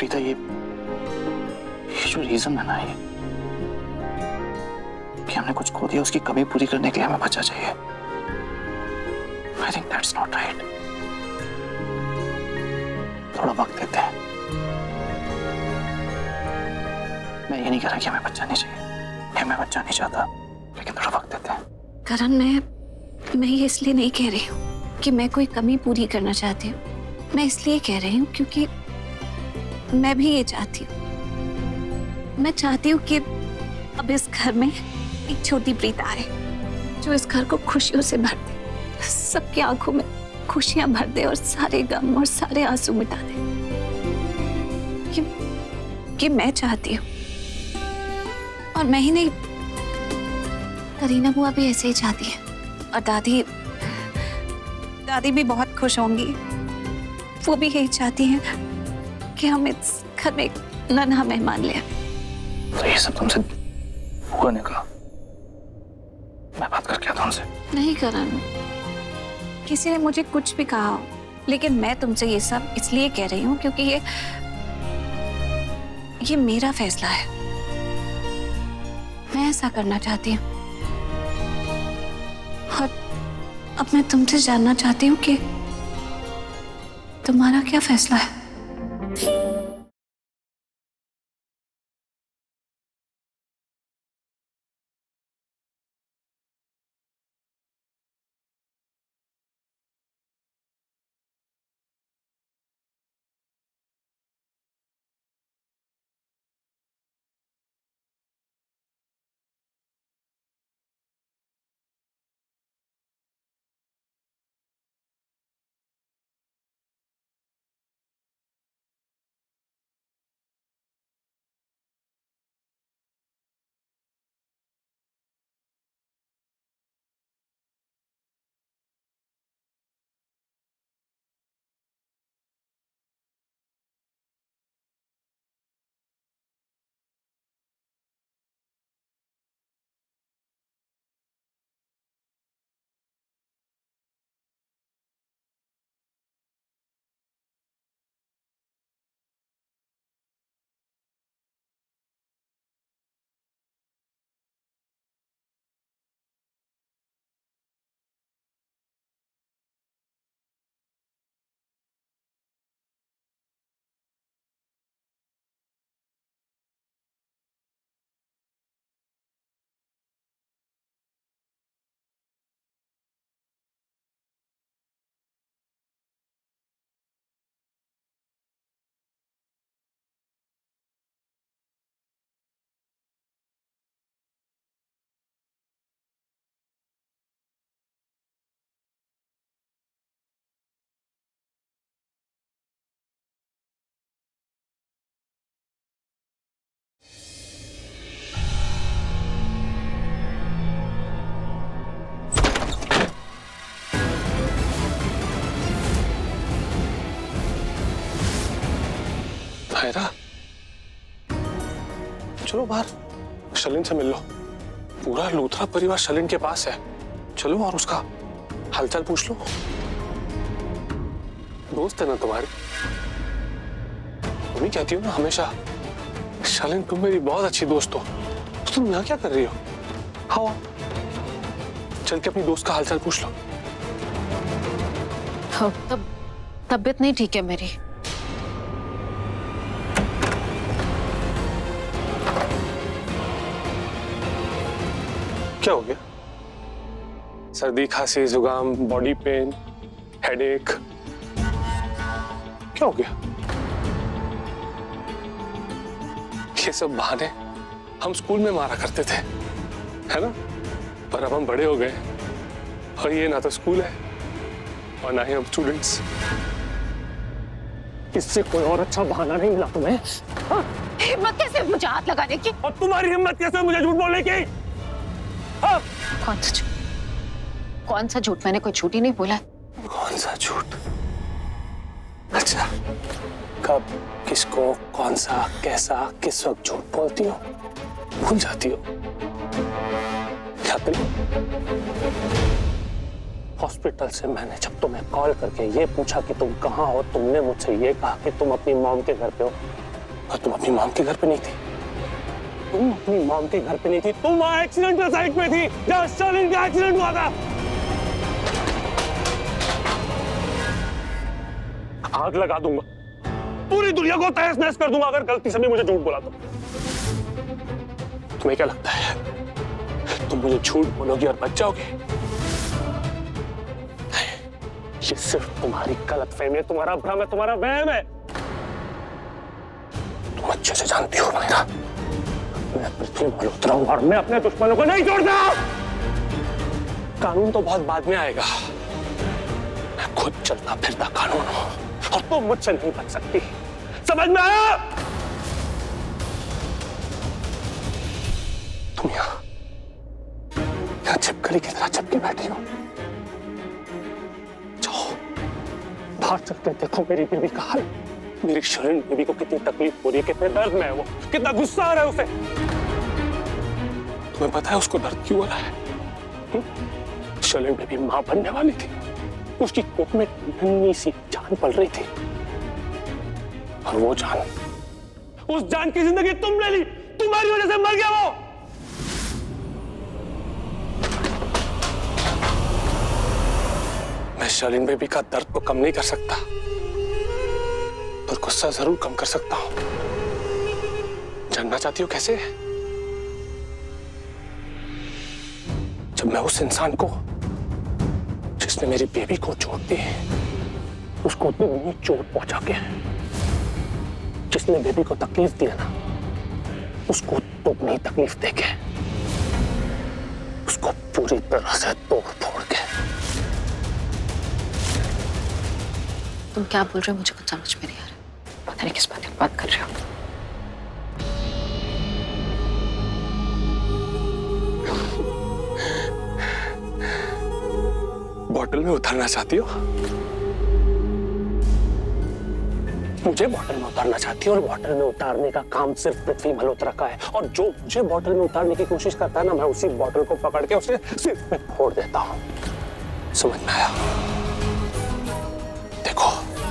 प्रीता, ये जो रीजन है ना, ये कि हमने कुछ खो दिया, उसकी कमी पूरी करने के लिए हमें बच्चा चाहिए। I think that's not right. थोड़ा वक्त देते हैं। मैं ये नहीं कह रहा कि हमें बच्चा नहीं चाहिए, कि मैं बच्चा नहीं चाहता, लेकिन थोड़ा वक्त देते हैं। करण, मैं ये इसलिए नहीं कह रही हूँ कि मैं कोई कमी पूरी करना चाहती हूँ। मैं इसलिए कह रही हूँ क्योंकि मैं भी ये चाहती हूँ। मैं चाहती हूँ कि अब इस घर में एक छोटी प्रीता आए जो इस घर को खुशियों से भर दे, सबकी आंखों में खुशियां भर दे और सारे गम और सारे आंसू मिटा दे। कि मैं चाहती हूँ, और मैं ही नहीं, करीना बुआ भी ऐसे ही चाहती है, और दादी भी बहुत खुश होंगी। वो भी यही चाहती हैं कि हम इस घर में एक नन्हा मेहमान ले आए। तो ये सब तुमसे बुआ ने कहा? मैं बात करके आता हूं उनसे। नहीं करण, किसी ने मुझे कुछ भी कहा, लेकिन मैं तुमसे ये सब इसलिए कह रही हूँ क्योंकि ये मेरा फैसला है। मैं ऐसा करना चाहती हूँ, और अब मैं तुमसे जानना चाहती हूँ कि तुम्हारा क्या फैसला है। तायरा, चलो बाहर शलिन से मिल लो। पूरा लूथरा परिवार शलिन के पास है। चलो और उसका हालचाल पूछ लो। दोस्त है ना तुम्हारी, तुम ही कहती हो ना हमेशा, शलिन तुम मेरी बहुत अच्छी दोस्त हो। तो तुम यहाँ क्या कर रही हो? हाँ, चल के अपनी दोस्त का हालचाल पूछ लो। हाँ, तबीयत नहीं ठीक है मेरी। क्या हो गया? सर्दी, खांसी, जुकाम, बॉडी पेन, हेडेक, क्या हो गया? ये सब बहाने हम स्कूल में मारा करते थे, है ना? पर अब हम बड़े हो गए और ये ना तो स्कूल है और ना ही हम स्टूडेंट्स। इससे कोई और अच्छा बहाना नहीं मिला तुम्हें? हिम्मत कैसे मुझे हाथ लगाने की? और तुम्हारी हिम्मत कैसे मुझे झूठ बोलने की? कौन सा झूठ? मैंने कोई झूठ ही नहीं बोला। कौन सा झूठ? अच्छा, कब, किसको, कौन सा, कैसा, किस वक्त झूठ बोलती हो? भूल जाती हो? क्या हॉस्पिटल से मैंने जब तुम्हें कॉल करके ये पूछा कि तुम कहाँ हो, तुमने मुझसे ये कहा कि तुम अपनी मॉम के घर पे हो। और तुम अपनी मॉम के घर पे नहीं थी। तुम अपनी मॉम के घर पे नहीं थी, तुम वहां एक्सीडेंटल साइट पे थी जहां शर्लिन का एक्सीडेंट हुआ था। आग लगा दूंगा, पूरी दुनिया को तहस नहस कर दूंगा अगर गलती से भी मुझे झूठ बोला तो। तुम्हें क्या लगता है तुम मुझे झूठ बोलोगी और बच जाओगे? ये सिर्फ तुम्हारी गलतफहमी है, तुम्हारा भ्रम है, तुम्हारा वहम है। तुम अच्छे से जानती हो मायरा, मैं पृथ्वी मल्होत्रा हूं और मैं अपने दुश्मनों को नहीं छोड़ता। कानून तो बहुत बाद में आएगा, मैं खुद चलता फिरता कानून हूं और तुम मुझसे नहीं बच सकती। समझ में आया? तुम यहां छिपकली की तरह चिपके बैठी हो। जाओ बाहर चलते देखो मेरी बीवी का हाल। मेरी शर्लिन बीवी को कितनी तकलीफ हो रही है, कितने दर्द में है वो, कितना गुस्सा आ रहा है उसे। तुम्हें पता है उसको दर्द क्यों हो रहा है? शर्लिन बीवी मां बनने वाली थी, उसकी कोख में नन्ही सी जान पल रही थी और वो जान, उस जान की जिंदगी तुमने ली, तुम्हारी वजह से मर गया वो। मैं शर्लिन बेबी का दर्द को कम नहीं कर सकता, पर गुस्सा जरूर कम कर सकता हूं। जानना चाहती हो कैसे? जब मैं उस इंसान को जिसने मेरी बेबी को चोट दी, उसको उतनी चोट पहुंचा के जिसने बेबी को तकलीफ दी ना, उसको दुगनी तकलीफ देके, उसको पूरी तरह से तोड़ फोड़ के। तुम क्या बोल रहे हो? मुझे कुछ समझ में नहीं आ रहा। पता नहीं किस बात की बात कर रहे हो। बॉटल में उतारना चाहती हो? मुझे बॉटल में उतारना चाहती हो और बॉटल में उतारने का काम सिर्फ पृथ्वी मल्होत्रा का है। और जो मुझे बॉटल में उतारने की कोशिश करता है ना, मैं उसी बॉटल को पकड़ के उसे सिर पे फोड़ देता हूं। समझ में आया? देखो,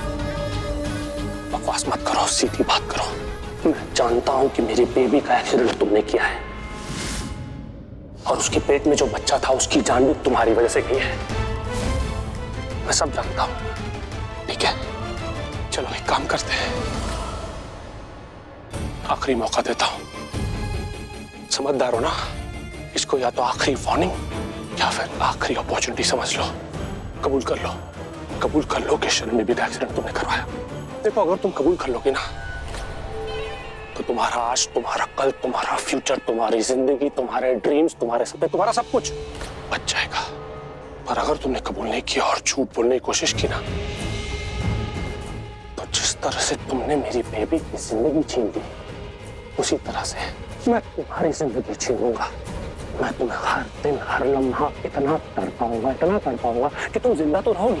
बकवास मत करो, सीधी बात करो। मैं जानता हूं कि मेरी बेबी का एक्सीडेंट तुमने किया है और उसके पेट में जो बच्चा था उसकी जान भी तुम्हारी वजह से गई है। मैं सब जानता हूं, ठीक है? चलो एक काम करते हैं, आखिरी मौका देता हूं। समझदार हो ना? इसको या तो आखिरी वार्निंग या फिर आखिरी अपॉर्चुनिटी समझ लो। कबूल कर लो, कबूल कर लो कि शर्लिन बेबी का एक्सीडेंट तुमने करवाया। देखो, अगर तुम कबूल कर लोगे ना, तो तुम्हारा आज, तुम्हारा कल, तुम्हारा फ्यूचर, तुम्हारी जिंदगी, तुम्हारे ड्रीम्स, तुम्हारे सपने, तुम्हारा सब कुछ बच जाएगा। पर अगर तुमने कबूल नहीं किया और झूठ बोलने की कोशिश की ना, तो जिस तरह से तुमने मेरी बेबी की जिंदगी छीन ली, उसी तरह से मैं तुम्हारी जिंदगी छीन लूंगा। मैं तुम्हें हर दिन, हर लम्हा इतना तड़पाऊंगा कि तुम जिंदा तो रहोगी,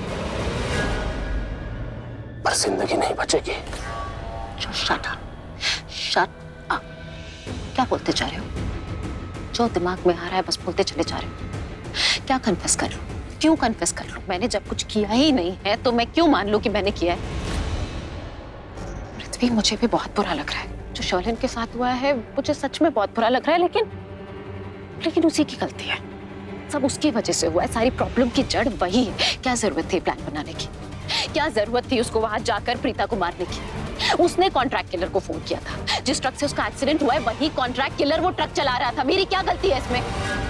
पर जिंदगी नहीं बचेगी। Shut up. क्या बोलते जा रहे हो? जो दिमाग में आ रहा है बस बोलते चले जा रहे हो। क्या कन्फेस कर लूं? क्यों कन्फेस कर लूं? मैंने जब कुछ किया ही नहीं है तो मैं क्यों मान लूं कि मैंने किया है? पृथ्वी, मुझे भी बहुत बुरा लग रहा है जो शर्लिन के साथ हुआ है। मुझे सच में बहुत बुरा लग रहा है, लेकिन उसी की गलती है। सब उसकी वजह से हुआ है। सारी प्रॉब्लम की जड़ वही है। क्या जरूरत थी प्लान बनाने की? क्या जरूरत थी उसको वहां जाकर प्रीता को मारने की? उसने कॉन्ट्रैक्ट किलर को फोन किया था। जिस ट्रक से उसका एक्सीडेंट हुआ है वही कॉन्ट्रैक्ट किलर वो ट्रक चला रहा था। मेरी क्या गलती है इसमें?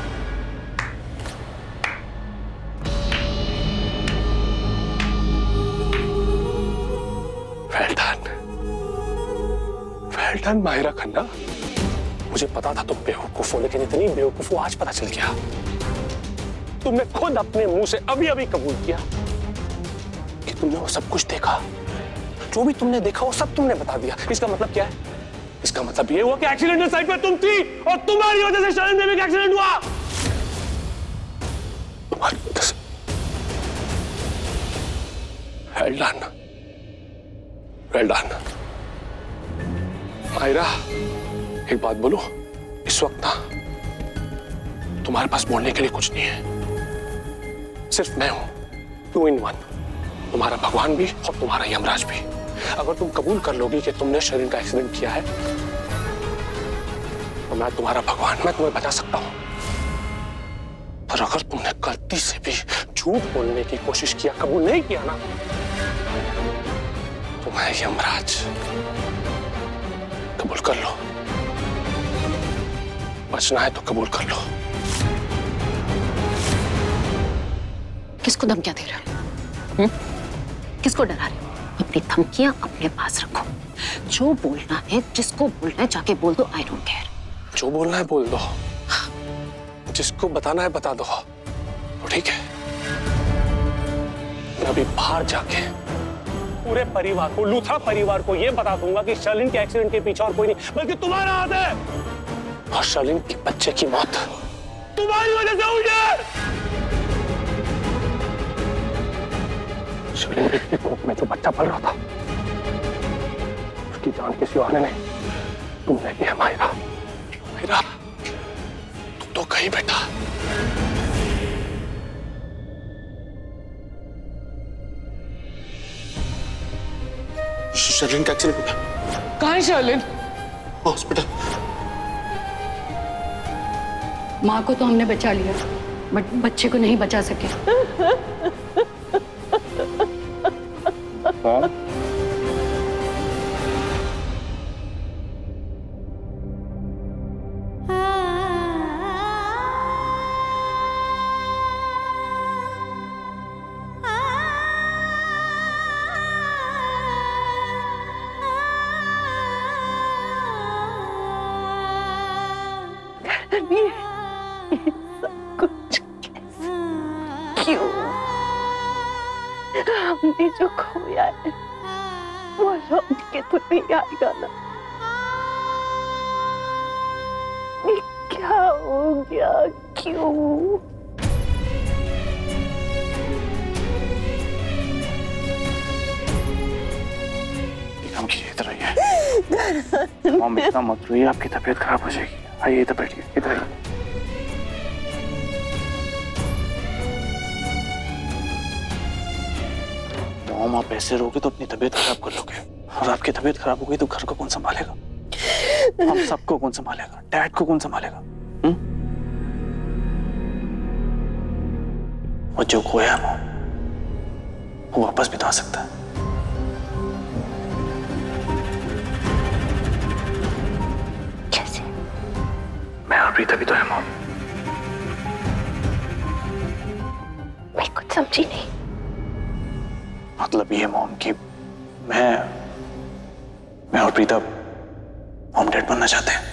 Well done, Mahira Khanna. मुझे पता था तुम बेवकूफ हो, लेकिन इतनी बेवकूफ हो आज पता चल गया। तुमने खुद अपने मुंह से अभी कबूल किया कि तुमने वो सब कुछ देखा। जो भी तुमने देखा वो सब तुमने बता दिया। इसका मतलब क्या है? इसका मतलब ये हुआ कि एक्सीडेंटल साइट पे तुम थी और तुम्हारी वजह से शर्लिन बेबी का एक्सीडेंट हुआ। तुम्हारी वजह से। Well done. Well done. Mahira, एक बात बोलूं? इस वक्त ना तुम्हारे पास बोलने के लिए कुछ नहीं है। सिर्फ मैं हूं, 2 in 1। तुम्हारा भगवान भी और तुम्हारा यमराज भी। अगर तुम कबूल कर लोगी कि तुमने शर्लिन का एक्सीडेंट किया है तो मैं तुम्हारा भगवान, मैं तुम्हें बचा सकता हूं। पर अगर तुमने गलती से भी झूठ बोलने की कोशिश किया, कबूल नहीं किया ना, तो मैं यमराज, कबूल कर लो, बचना है तो कबूल कर लो। किसको धमकियां दे रहे हो? किसको डरा रहे हो? अपनी धमकियां अपने पास रखो। जो बोलना है, जिसको बोलना है जाके बोल दो। I don't care. जो बोलना है बोल दो, जिसको बताना है बता दो, तो ठीक है। मैं अभी बाहर जाके पूरे परिवार को, लूथरा परिवार को यह बता दूंगा कि शर्लिन के एक्सीडेंट के पीछे और कोई नहीं बल्कि तुम्हारा हाथ है, और शर्लिन के बच्चे की मौत तुम्हारी वजह से हुई है। शर्लिन की कोख में जो बच्चा पल रहा था, उसकी जान किसी और ने नहीं, तुमने ली है मायरा। मायरा, तुम तो कहीं बेटा। शर्लिन का एक्सीडेंट हो गया। कहाँ है शर्लिन? हॉस्पिटल। माँ को तो हमने बचा लिया, बट बच्चे को नहीं बचा सके। सब कुछ क्यों? हमने जो खोया है वो लौट के तो नहीं आएगा ना। ये क्या हो गया? क्यों? हम कीजिए, इधर आइए। मॉम इतना मत रोइए, आपकी तबीयत खराब हो जाएगी। आइए इधर बैठिए, इधर आइए। मॉम आप ऐसे रहोगे तो अपनी तबीयत खराब कर लोगे, और आपकी तबीयत खराब हो गई तो घर को कौन संभालेगा? हम सबको कौन संभालेगा? डैड को कौन संभालेगा? वो जो खोया है मॉम, वो वापस भी तो आ सकता है। कैसे? मैं और प्रीता भी तो है मॉम। मैं कुछ समझी नहीं। मतलब ये मॉम कि मैं और प्रीता मॉम डैड बनना चाहते हैं।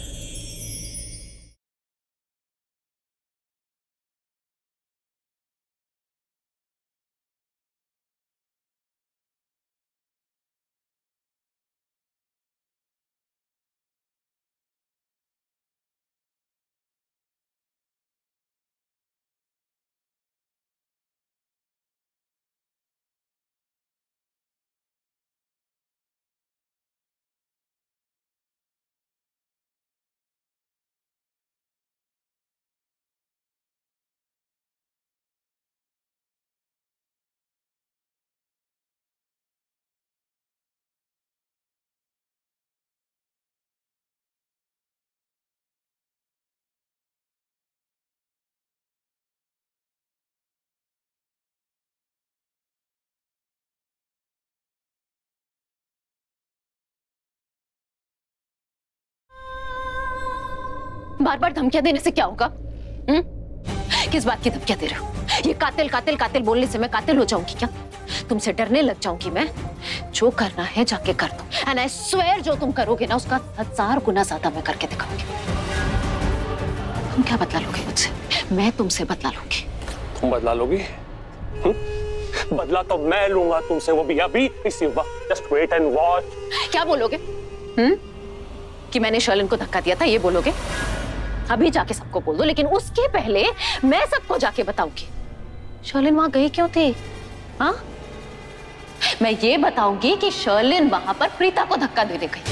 बार बार धमकियां देने से क्या होगा? किस बात की धमकियां दे रहे हो? ये कातिल कातिल कातिल बोलने से मैं कातिल हो जाऊंगी क्या? तुमसे डरने लग जाऊंगी मैं? जो करना है जाके कर दो, एंड आई स्वेयर जो तुम करोगे ना उसका 1000 गुना ज्यादा मैं करके दिखाऊंगी। तुम क्या बदला लोगे मुझसे? मैं तुमसे बदला लूंगी। तुम बदला लोगी? बदला तो मैं लूंगा तुमसे, वो भी अभी, इसी वक्त। Just wait and watch. क्या बोलोगे? कि मैंने शर्लिन को धक्का दिया था, ये बोलोगे? अभी जाके सबको बोल दो, लेकिन उसके पहले मैं सबको जाके बताऊंगी शर्लिन वहां गई क्यों थी। हाँ, मैं ये बताऊंगी कि शर्लिन वहां पर प्रीता को धक्का दे गई।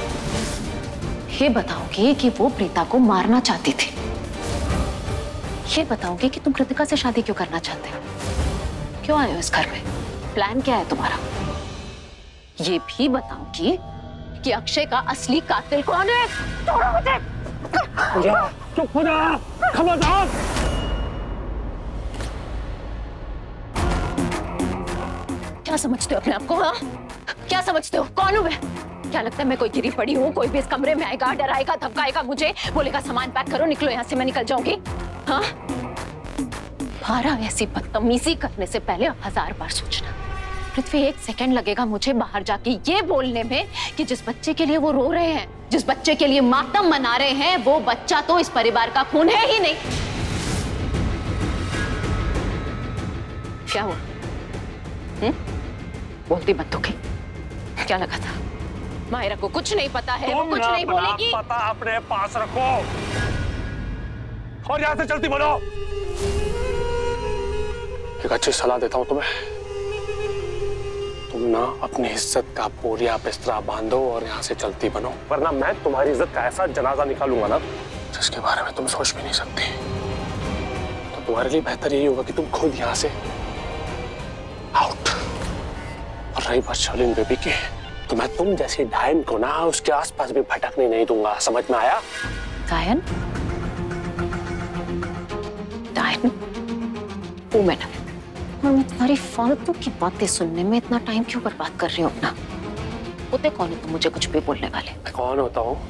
ये बताऊंगी कि वो प्रीता को मारना चाहती थी। ये बताऊंगी कि तुम कृतिका से शादी क्यों करना चाहते हो, क्यों आए हो इस घर में, प्लान क्या है तुम्हारा, ये भी बताऊंगी कि अक्षय का असली कातिल कौन है। छोड़ो मुझे। चुप हो जा, खबरदार। क्या समझते हो अपने आप को? हाँ, क्या समझते हो? कौन हूँ मैं? क्या लगता है मैं कोई गिरी पड़ी हूँ? कोई भी इस कमरे में आएगा, डराएगा, धमकाएगा मुझे, बोलेगा सामान पैक करो, निकलो यहाँ से, मैं निकल जाऊंगी? हाँ, तुम्हारा ऐसी बदतमीजी करने से पहले 1000 बार सोचना। पृथ्वी, 1 सेकंड लगेगा मुझे बाहर जाके ये बोलने में कि जिस बच्चे के लिए वो रो रहे हैं, जिस बच्चे के लिए मातम मना रहे हैं, वो बच्चा तो इस परिवार का खून है ही नहीं। क्या हुआ? बोलती मत तो क्या लगा था? मायरा को कुछ नहीं पता है, वो कुछ नहीं बोलेगी। पता अपने पास रखो और यहां से चलती बनो। एक अच्छी सलाह देता हूं तुम्हें, तुम ना अपनी इज्जत का बोरिया बिस्तरा बांधो और यहाँ से चलती बनो, वरना मैं तुम्हारी इज्जत का ऐसा जनाजा निकालूंगा ना जिसके बारे में तुम सोच भी नहीं सकती। तो तुम्हारे लिए बेहतर यही होगा कि तुम खुद यहाँ से आउट। और रही बात शर्लिन बेबी की, तो मैं तुम जैसी डायन को ना उसके आसपास भी भटकने नहीं दूंगा, समझ में आया? डायन? डायन? वो मैं ना, और मैं तुम्हारी फालतू की बातें सुनने में इतना टाइम क्यों बर्बाद कर रही हूँ अपना? होते कौन है तुम मुझे कुछ भी बोलने वाले? मैं कौन होता हूँ,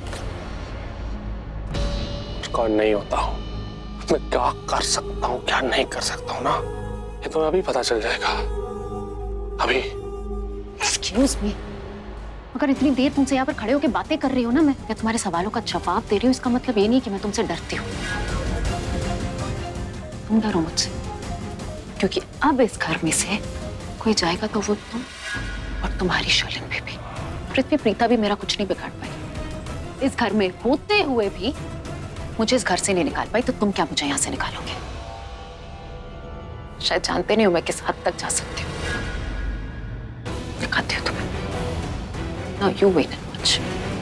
कौन नहीं होता हूँ, मैं क्या कर सकता हूँ, क्या नहीं कर सकता हूँ ना, ये तुम्हें अभी पता चल जाएगा। अभी। Excuse me, अगर इतनी देर तुमसे यहाँ पर खड़े होकर बातें कर रही हो ना, मैं तुम्हारे सवालों का जवाब दे रही हूँ, इसका मतलब ये नहीं कि मैं तुमसे डरती हूँ। तुम डरो मुझसे, क्योंकि अब इस घर में से कोई जाएगा तो वो तुम और तुम्हारी शर्लिन बेबी। पृथ्वी, प्रीता भी मेरा कुछ नहीं बिगाड़ पाई। इस घर में होते हुए भी मुझे इस घर से नहीं निकाल पाई, तो तुम क्या मुझे यहाँ से निकालोगे? शायद जानते नहीं हो मैं किस हद तक जा सकती हूँ। दिखाती हूँ तुम्हें। Now you wait and watch.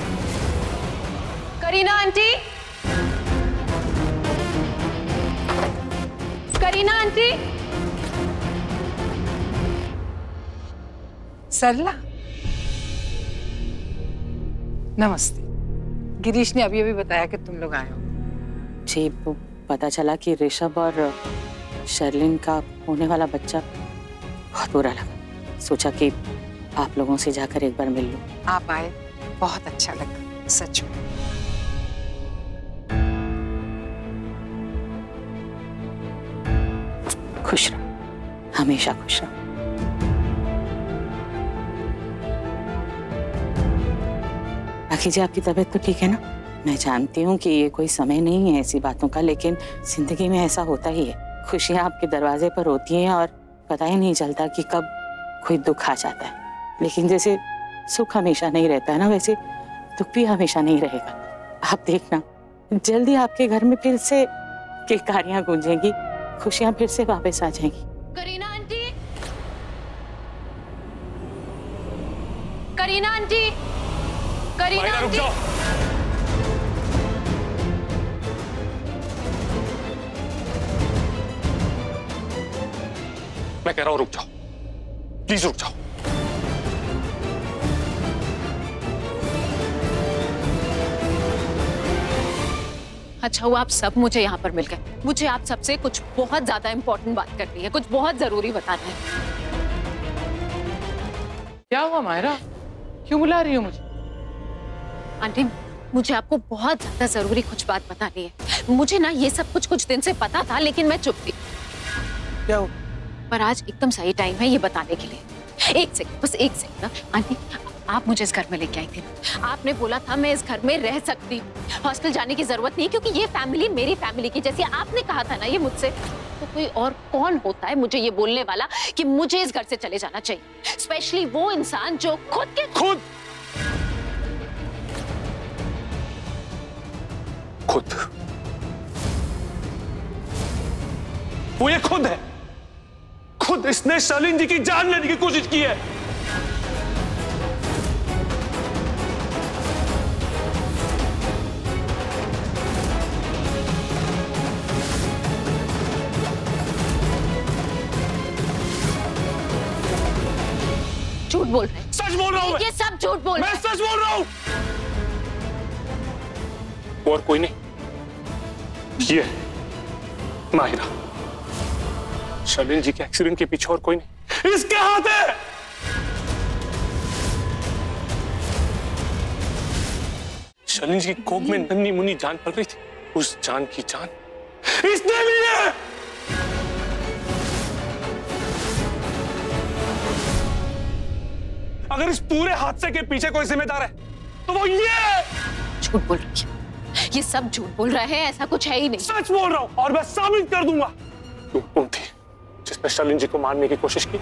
Kareena aunty, Kareena aunty. Sarla, नमस्ते। गिरीश ने अभी बताया कि तुम लोग आए हो। जी, वो पता चला कि ऋषभ और शर्लिन का होने वाला बच्चा, बहुत बुरा लगा। सोचा कि आप लोगों से जाकर एक बार मिल लूं। आप आए, बहुत अच्छा लगा, सच में। खुश रहो, हमेशा खुश रहो। बाकी जी, आपकी तबीयत तो ठीक है ना? मैं जानती हूँ कि ये कोई समय नहीं है ऐसी बातों का, लेकिन जिंदगी में ऐसा होता ही है। खुशियाँ आपके दरवाजे पर होती हैं और पता ही नहीं चलता कि कब कोई दुख आ जाता है। लेकिन जैसे सुख हमेशा नहीं रहता है ना, वैसे दुख भी हमेशा नहीं रहेगा। आप देखना, जल्दी आपके घर में फिर से किलकारियां गूंजेंगी, खुशियां फिर से वापस आ जाएंगी। करीना आंटी, करीना आंटी, करीना रुक जाओ। मैं कह रहा हूं रुक जाओ, प्लीज रुक जाओ। अच्छा हुआ आप सब मुझे यहाँ पर मिल गए। मुझे आप सबसे कुछ बहुत ज्यादा इंपॉर्टेंट बात करनी है, कुछ बहुत जरूरी बताना है। क्या हुआ मायरा, क्यों बुला रही हो मुझे? आंटी, मुझे आपको बहुत ज्यादा जरूरी कुछ बात बतानी है। मुझे ना ये सब कुछ दिन से पता था, लेकिन मैं चुप थी। क्या हुआ? पर आज एकदम सही टाइम है ये बताने के लिए। एक सेकंड, बस एक सेकंड ना। आंटी, आप मुझे इस घर में लेके आई थी। आपने बोला था मैं इस घर में रह सकती हूँ, हॉस्टल जाने की जरूरत नहीं, क्योंकि ये फैमिली मेरी फैमिली की जैसी। आपने कहा था ना ये मुझसे। तो कोई और कौन होता है मुझे ये बोलने वाला कि मुझे इस घर से चले जाना चाहिए? स्पेशली वो इंसान जो खुद वो ये खुद है। खुद इसने शर्लिन जी की जान लेने की कोशिश की है। झूठ बोल रहे हैं। सच बोल रहा हूँ ये सब झूठ बोल रहे मैं हैं। सच बोल रहा हूँ। और कोई नहीं, ये माहिरा। शर्लिन जी के एक्सीडेंट के पीछे और कोई नहीं, इसके हाथ है। शर्लिन जी की कोख में नन्ही मुन्नी जान पल रही थी, उस जान की जान इसने ली है। अगर इस पूरे हादसे के पीछे कोई जिम्मेदार है तो वो ये। झूठ बोल रही है, ये सब झूठ बोल रहे हैं, ऐसा कुछ है ही नहीं। सच बोल रहा हूं और मैं साबित कर दूंगा। तुम कौन थी जिसने शर्लिन जी को मारने की कोशिश की?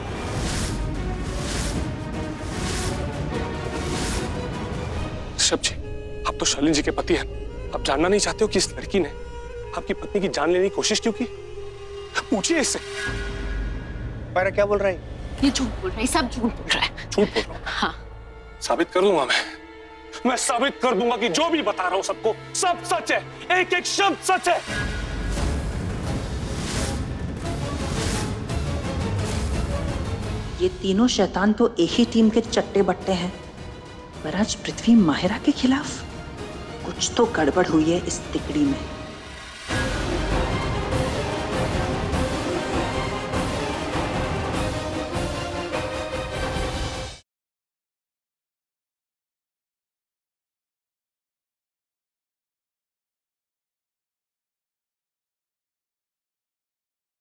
ऋषभ जी, आप तो शर्लिन जी के पति हैं, आप जानना नहीं चाहते हो कि इस लड़की ने आपकी पत्नी की जान लेने की कोशिश क्यों की? पूछिए इससे। माहिरा क्या बोल रहा है? ये झूठ बोल रहा है, सब झूठ बोल रहा है। झूठ बोल रहा हूं? हाँ। साबित कर दूंगा मैं साबित कर दूंगा कि जो भी बता रहा हूं सबको सब सच है, एक एक शब्द सच है। ये तीनों शैतान तो एक ही टीम के चट्टे बट्टे हैं, पर आज पृथ्वी माहिरा के खिलाफ। कुछ तो गड़बड़ हुई है इस तिकड़ी में।